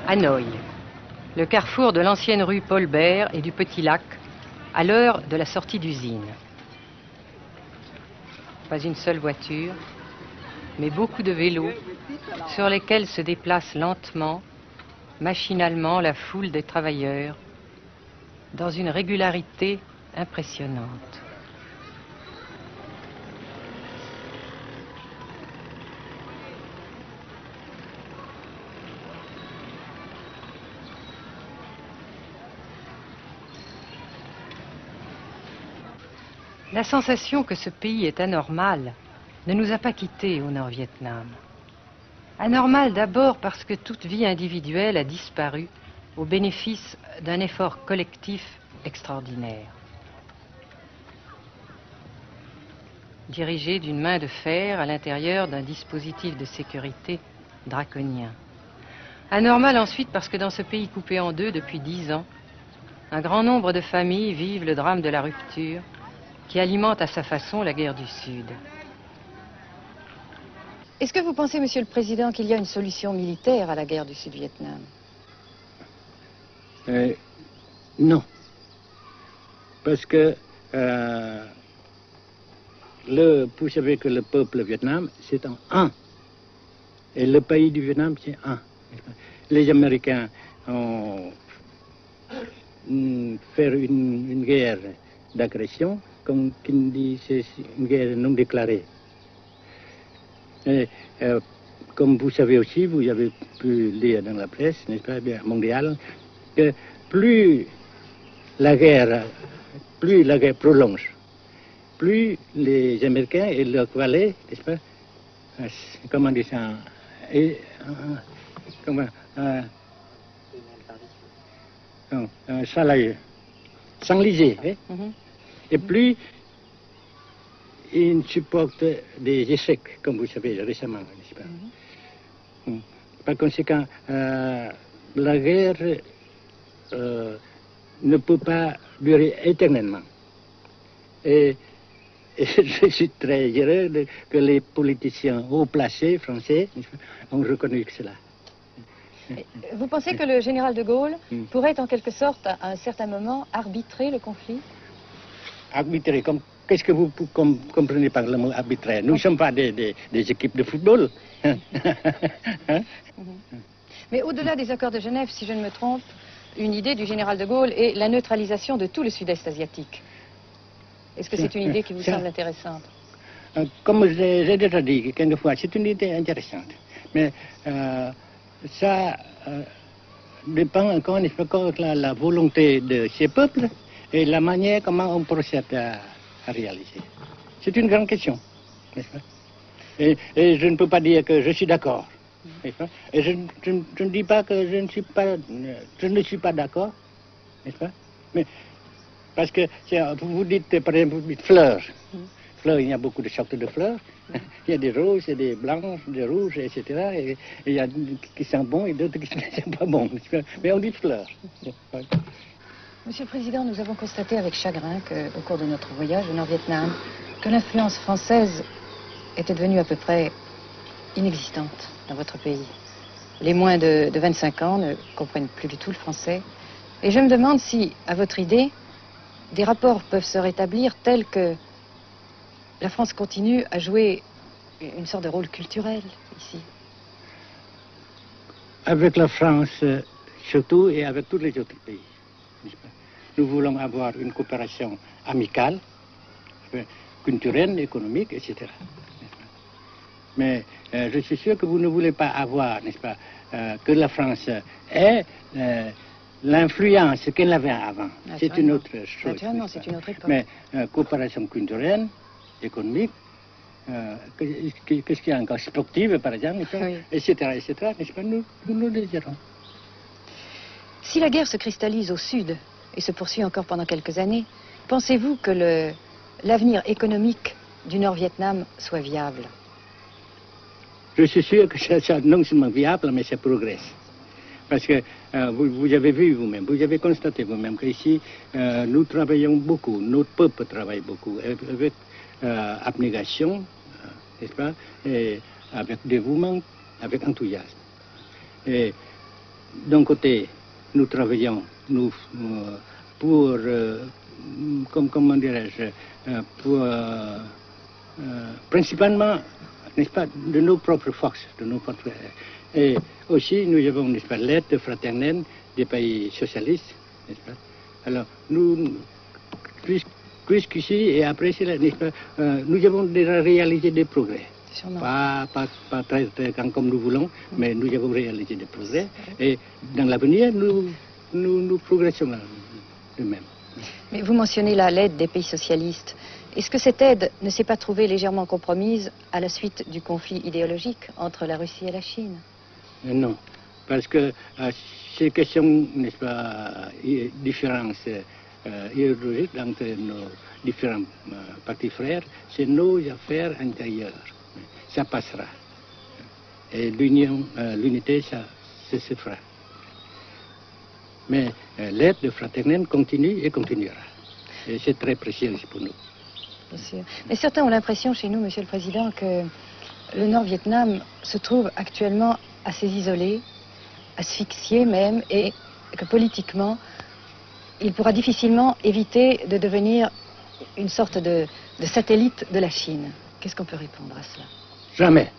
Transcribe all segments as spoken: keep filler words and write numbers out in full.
Hanoï, le carrefour de l'ancienne rue Paul Bert et du Petit Lac, à l'heure de la sortie d'usine. Pas une seule voiture, mais beaucoup de vélos sur lesquels se déplace lentement, machinalement la foule des travailleurs, dans une régularité impressionnante. La sensation que ce pays est anormal ne nous a pas quittés au Nord-Vietnam. Anormal d'abord parce que toute vie individuelle a disparu au bénéfice d'un effort collectif extraordinaire. Dirigé d'une main de fer à l'intérieur d'un dispositif de sécurité draconien. Anormal ensuite parce que dans ce pays coupé en deux depuis dix ans, un grand nombre de familles vivent le drame de la rupture qui alimente à sa façon la guerre du Sud. Est-ce que vous pensez, Monsieur le Président, qu'il y a une solution militaire à la guerre du Sud-Vietnam? euh, Non. Parce que euh, le, vous savez que le peuple vietnam, c'est en un. Et le pays du Vietnam, c'est un. Les Américains ont fait une, une guerre d'agression, comme qui dit, c'est une guerre non déclarée. Et, euh, comme vous savez aussi, vous avez pu lire dans la presse, n'est-ce pas, bien, mondiale, que plus la guerre, plus la guerre prolonge, plus les Américains et leurs valets, n'est-ce pas, euh, comment dire ça, et, euh, comment, euh, non, euh, s'enliser, hein? Mm-hmm. Et plus ils supportent des échecs, comme vous savez récemment, n'est-ce pas? Mm-hmm. Par conséquent, euh, la guerre euh, ne peut pas durer éternellement. Et, et je suis très heureux de, que les politiciens haut placés français ont reconnu cela. Vous pensez que le général de Gaulle pourrait en quelque sorte, à un certain moment, arbitrer le conflit? Arbitrer, comme, qu'est-ce que vous com, comprenez par le mot arbitraire? Nous ne sommes pas des, des, des équipes de football. Hein? Mais au-delà des accords de Genève, si je ne me trompe, une idée du général de Gaulle est la neutralisation de tout le sud-est asiatique. Est-ce que c'est une idée qui vous semble intéressante? Comme j'ai déjà dit quelquefois, c'est une idée intéressante. Mais euh, ça euh, dépend encore une fois de la, la volonté de ces peuples et la manière comment on procède à, à réaliser. C'est une grande question, n'est-ce pas? Et, et je ne peux pas dire que je suis d'accord. Et je, je, je ne dis pas que je ne suis pas, je ne suis pas d'accord, n'est-ce pas? Mais parce que vous dites, par exemple, vous dites fleurs. Fleurs, il y a beaucoup de sortes de fleurs. Il y a des roses, et des blanches, des rouges, et cetera. Et, et il y a qui sont bons et d'autres qui ne sont pas bons. Mais on dit fleurs. Monsieur le Président, nous avons constaté avec chagrin qu'au cours de notre voyage au Nord-Vietnam, que l'influence française était devenue à peu près inexistante dans votre pays. Les moins de, de vingt-cinq ans ne comprennent plus du tout le français. Et je me demande si, à votre idée, des rapports peuvent se rétablir tels que la France continue à jouer une sorte de rôle culturel ici. Avec la France, surtout, et avec tous les autres pays. Nous voulons avoir une coopération amicale, culturelle, économique, et cetera. Mais euh, je suis sûr que vous ne voulez pas avoir, n'est-ce pas, euh, que la France ait euh, l'influence qu'elle avait avant. C'est une autre chose. Naturellement, c'est une autre époque. Mais euh, coopération culturelle, économique, euh, qu'est-ce qu'il y a encore, sportive par exemple, oui. et cetera, et cetera, n'est-ce pas, nous, nous nous désirons. Si la guerre se cristallise au sud et se poursuit encore pendant quelques années, pensez-vous que le, l'avenir économique du Nord-Vietnam soit viable? Je suis sûr que c'est non seulement viable, mais ça progresse. Parce que euh, vous, vous avez vu vous-même, vous avez constaté vous-même qu'ici, euh, nous travaillons beaucoup, notre peuple travaille beaucoup, avec euh, abnégation, euh, n'est-ce pas, et avec dévouement, avec enthousiasme. Et d'un côté, nous travaillons nous, euh, pour, euh, comme, comment dirais-je, euh, pour, euh, euh, principalement, n'est-ce pas, de nos propres forces, de nos propres, et aussi, nous avons, n'est-ce pas, l'aide fraternelle des pays socialistes, n'est-ce pas. Alors, nous, jusqu'ici et après cela, n'est-ce pas, euh, nous avons déjà réalisé des progrès. Pas, pas, pas très, très grand comme nous voulons, mais nous avons réalisé des progrès. Et dans l'avenir, nous, nous, nous progressons de même. Mais vous mentionnez là l'aide des pays socialistes. Est-ce que cette aide ne s'est pas trouvée légèrement compromise à la suite du conflit idéologique entre la Russie et la Chine? Non, parce que euh, ces questions, n'est-ce pas, différences euh, idéologiques entre nos différents euh, partis frères, c'est nos affaires intérieures. Ça passera. Et l'union, euh, l'unité, ça, ça se fera. Mais euh, l'aide fraternelle continue et continuera. Et c'est très précieux pour nous. Bien sûr. Mais certains ont l'impression chez nous, Monsieur le Président, que le Nord-Vietnam se trouve actuellement assez isolé, asphyxié même, et que politiquement, il pourra difficilement éviter de devenir une sorte de, de satellite de la Chine. Qu'est-ce qu'on peut répondre à cela? Jamais.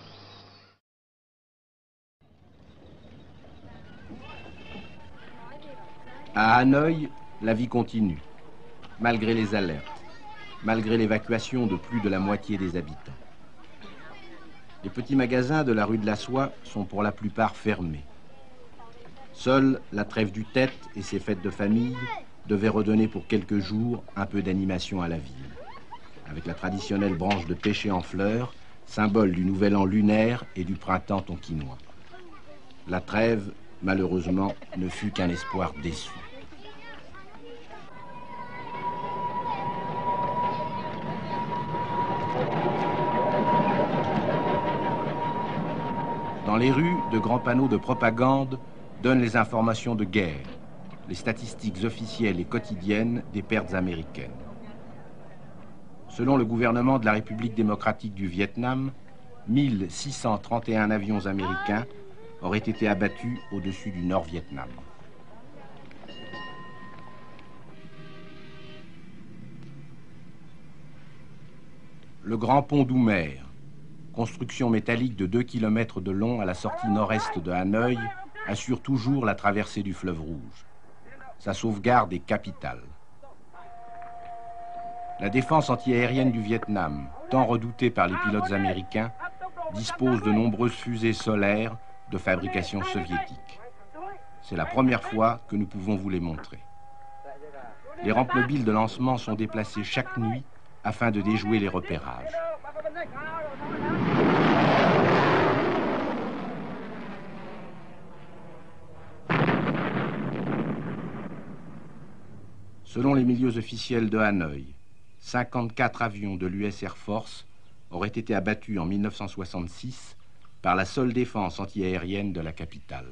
À Hanoï, la vie continue, malgré les alertes, malgré l'évacuation de plus de la moitié des habitants. Les petits magasins de la rue de la Soie sont pour la plupart fermés. Seule la trêve du Tête et ses fêtes de famille devaient redonner pour quelques jours un peu d'animation à la ville, avec la traditionnelle branche de pêcher en fleurs, symbole du nouvel an lunaire et du printemps tonkinois. La trêve, malheureusement, ne fut qu'un espoir déçu. Dans les rues, de grands panneaux de propagande donnent les informations de guerre, les statistiques officielles et quotidiennes des pertes américaines. Selon le gouvernement de la République démocratique du Vietnam, mille six cent trente et un avions américains auraient été abattus au-dessus du Nord-Vietnam. Le grand pont d'Oumer, construction métallique de deux kilomètres de long à la sortie nord-est de Hanoï, assure toujours la traversée du fleuve Rouge. Sa sauvegarde est capitale. La défense antiaérienne du Vietnam, tant redoutée par les pilotes américains, dispose de nombreuses fusées solaires de fabrication soviétique. C'est la première fois que nous pouvons vous les montrer. Les rampes mobiles de lancement sont déplacées chaque nuit afin de déjouer les repérages. Selon les milieux officiels de Hanoï, cinquante-quatre avions de l'U S Air Force auraient été abattus en mille neuf cent soixante-six par la seule défense antiaérienne de la capitale.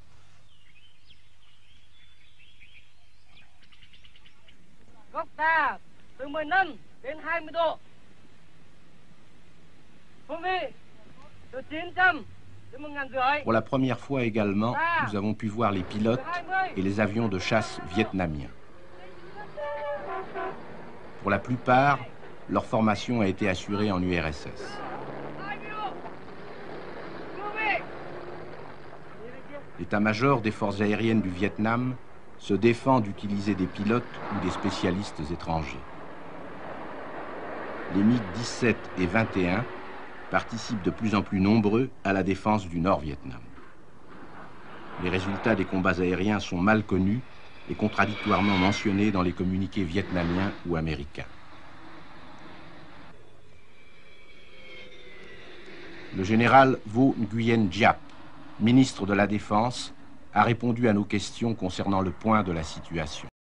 Pour la première fois également, nous avons pu voir les pilotes et les avions de chasse vietnamiens. Pour la plupart, leur formation a été assurée en U R S S. L'état-major des forces aériennes du Vietnam se défend d'utiliser des pilotes ou des spécialistes étrangers. Les MiG dix-sept et vingt et un participent de plus en plus nombreux à la défense du Nord-Vietnam. Les résultats des combats aériens sont mal connus et contradictoirement mentionnés dans les communiqués vietnamiens ou américains. Le général Vo Nguyen Giap, ministre de la Défense, a répondu à nos questions concernant le point de la situation.